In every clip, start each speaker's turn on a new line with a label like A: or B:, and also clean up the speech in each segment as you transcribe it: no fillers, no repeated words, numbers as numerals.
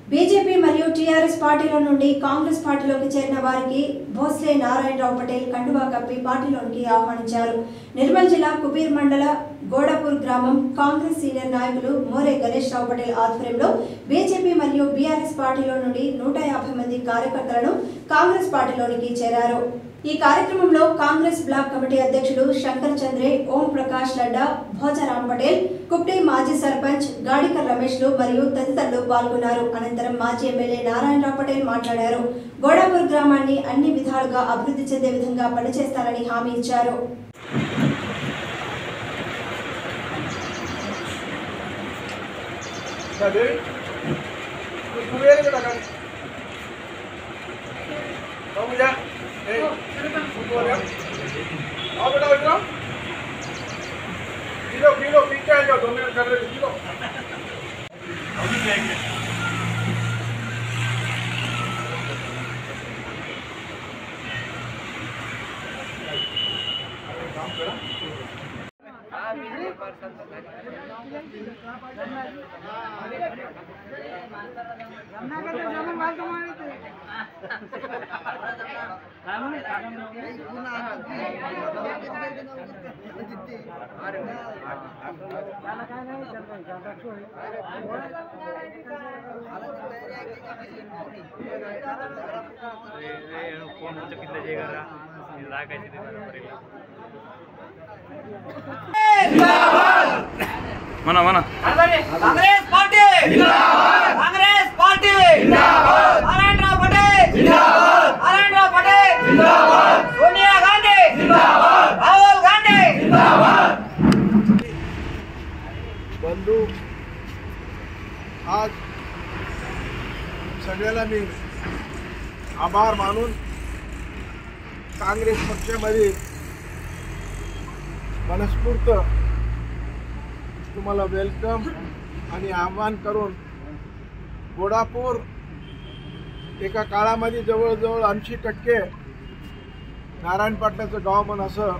A: BJP మరియు TRS పార్టీల నుండి కాంగ్రెస్ పార్టీలోకి చేరిన వారికి భోస్లే నారాయణరావు పటేల్ కండువా కప్పి పార్టీలోకి ఆహ్వానించారు. నిర్మల్ జిల్లా కుబీర్ మండల గోడాపూర్ గ్రామం కాంగ్రెస్ సీనియర్ నాయకులు మోరే గణేష్ రావు పటేల్ ఆధ్వర్యంలో బీజేపీ మరియు బీఆర్ఎస్ పార్టీల నుండి 150 మంది కార్యకర్తలను కాంగ్రెస్ పార్టీలోకి చేరారు. ఈ కార్యక్రమంలో కాంగ్రెస్ బ్లాక్ కమిటీ అధ్యక్షులు శంకర్ చంద్రే, ఓం ప్రకాష్ లడ్డా, భోజరాం పటేల్, కుప్టీ మాజీ సర్పంచ్ గాడికర్ రమేష్లు మరియు తదితరులు పాల్గొన్నారు. అనంతరం మాజీ ఎమ్మెల్యే నారాయణరావు పటేల్ మాట్లాడారు. గోడాపూర్ గ్రామాన్ని అన్ని విధాలుగా అభివృద్ధి చెందే విధంగా పనిచేస్తారని హామీ ఇచ్చారు.
B: मना मना
C: कांग्रेस पार्टी जिंदाबाद, कांग्रेस पार्टी जिंदाबाद, नारायणराव पटेल जिंदाबाद, नारायणराव पटेल जिंदाबाद, सोनिया गांधी जिंदाबाद, राहुल गांधी जिंदाबाद।
D: बंधू, आज सगळ्याला मी आभार मानून काँग्रेस पक्षामध्ये मनस्फूर्त तुम्हाला वेलकम आणि आवाहन करून गोडापूर एका काळामध्ये जवळजवळ 80% नारायण पाटलाचं गाव म्हणून असं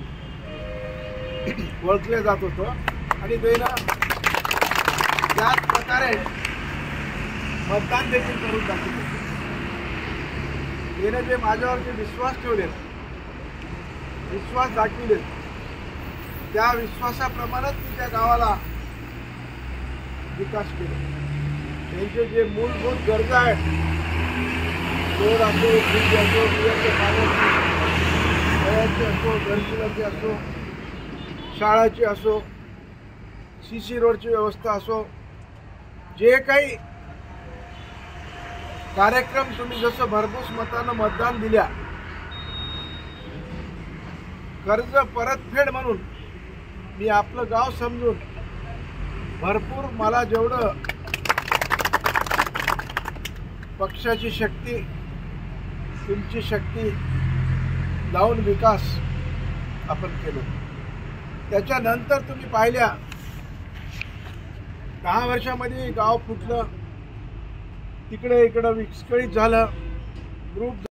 D: ओळखले जात होतं आणि त्याला त्याच प्रकारे मतदान देखील करून दाखवले. त्याने जे माझ्यावर जे विश्वास ठेवले, विश्वास दाखविले, त्या विश्वासाप्रमाणेच मी त्या गावाला विकास केला. त्यांचे जे मूलभूत गरजा आहेत, रोड असो, वीज असो, पिण्याचे पाण्याची असो, घरकुलाची असो, शाळाची असो, CC रोडची व्यवस्था असो, जे काही कार्यक्रम तुम्ही जसं भरघोस मतानं मतदान दिल्या, कर्ज परतफेड म्हणून मी आपलं गाव समजून भरपूर मला जेवढं पक्षाची शक्ती, तुमची शक्ती लावून विकास आपण केला. त्याच्यानंतर तुम्ही पाहिल्या 10 वर्षामध्ये गाव फुटलं, तिकडे इकडं विस्कळीत झालं, ग्रुप